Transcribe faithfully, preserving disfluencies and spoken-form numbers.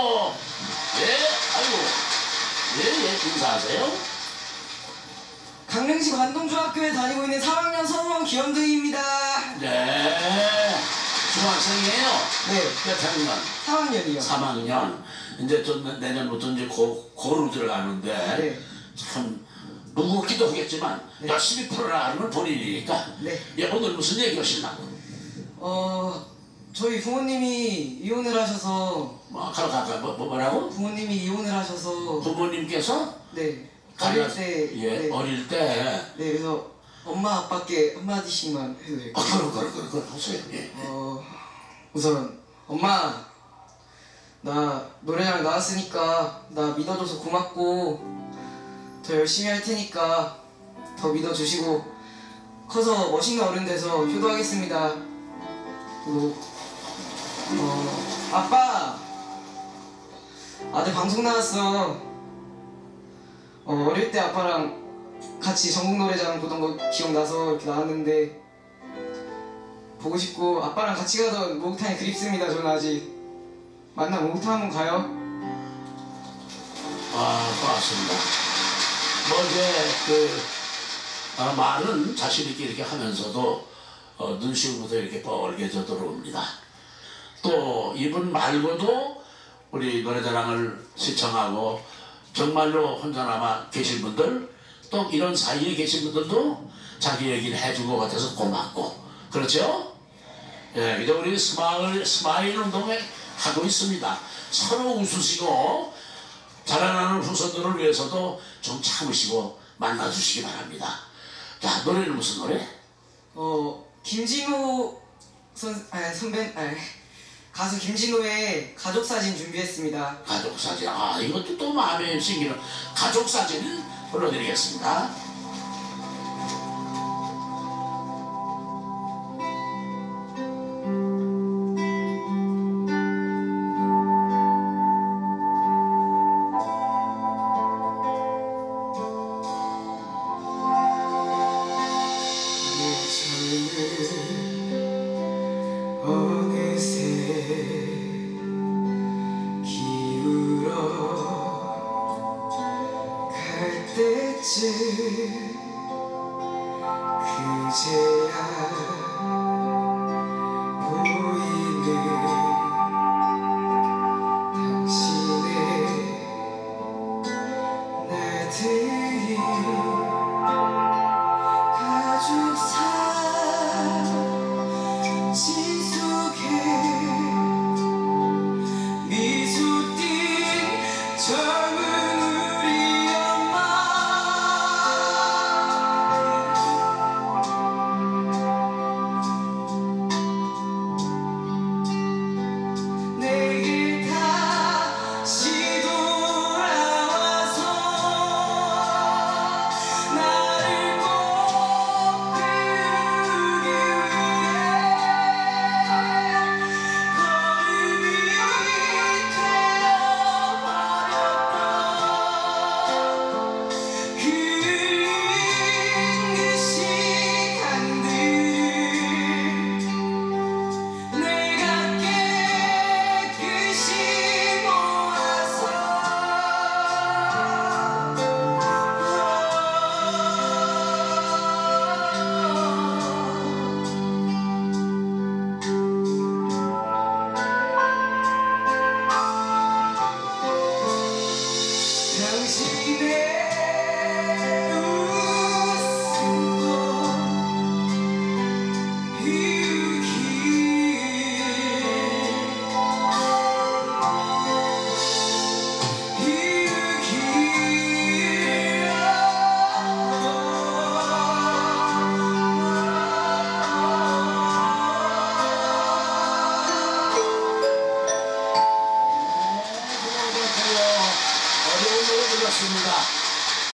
어, 예, 아이고, 예, 예, 인사하세요. 강릉시 관동중학교에 다니고 있는 삼 학년 서우원 기현등입니다. 네, 중학생이에요. 네. 몇 학년? 삼 학년이요. 삼 학년. 이제 또 내년부터 이제 고, 고로 들어가는데, 네. 참, 무겁기도 하겠지만, 네. 열심히 풀어나가는 건 본인이니까. 네. 예, 오늘 무슨 얘기 하시려고? 어, 저희 부모님이 이혼을 하셔서. 뭐, 가라, 가라, 뭐, 뭐라고? 부모님이 이혼을 하셔서. 부모님께서? 네. 어릴 때. 예, 네. 어릴 때. 네, 그래서 엄마 아빠께 한마디씩만 해도 될까요? 아, 그래, 그래, 그래, 그래, 하세요. 예. 어, 우선, 엄마, 나 노래자랑 나왔으니까 나 믿어줘서 고맙고, 더 열심히 할 테니까 더 믿어주시고, 커서 멋있는 어른 돼서 효도하겠습니다. 그리고, 어, 아빠! 아들 방송 나왔어. 어, 어릴 때 아빠랑 같이 전국 노래자랑 보던 거 기억나서 이렇게 나왔는데 보고 싶고 아빠랑 같이 가던 목욕탕이 그립습니다. 저는 아직. 만나 목욕탕 한번 가요? 아, 고맙습니다. 뭐 이제 그 아, 말은 자신 있게 이렇게 하면서도 어, 눈시울부터 이렇게 뻘개져 들어옵니다. 또 이분 말고도 우리 노래자랑을 시청하고 정말로 혼자남아 계신 분들, 또 이런 사이에 계신 분들도 자기 얘기를 해준 것 같아서 고맙고, 그렇죠? 예, 이제 우리 스마일, 스마일 운동에 하고 있습니다. 서로 웃으시고 자라나는 후손들을 위해서도 좀 참으시고 만나주시기 바랍니다. 자, 노래는 무슨 노래? 어, 김진호 선, 아니, 선배, 아니, 가수 김진호의 가족사진 준비했습니다. 가족사진. 아, 이것도 또 마음에 생기는 가족사진을 불러드리겠습니다. 어느새 기울어 갈 때쯤 그제